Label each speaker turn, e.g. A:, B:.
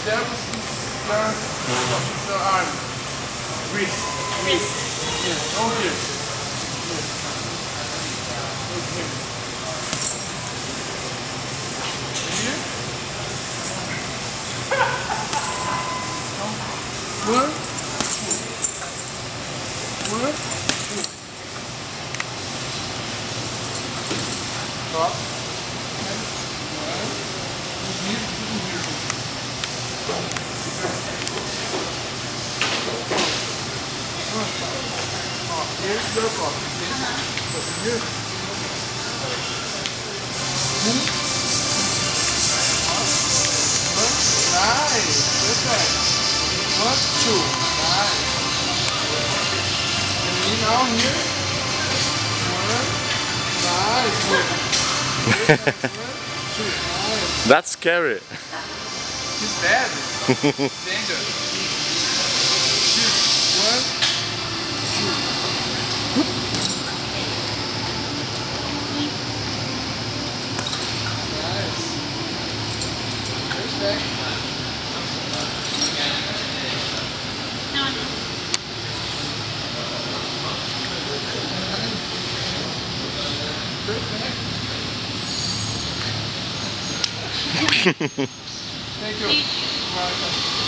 A: That was the arm. Wrist. Yes, all here. Yes. Okay. Here. One, two. One, two. Stop. Here's your block. Here. Nice. Perfect. 1, 2. Nice. And me now here. 1. Nice. 1, 2. Nice.
B: That's scary.
A: He's bad. Danger. 1. Perfect. Thank you. Welcome.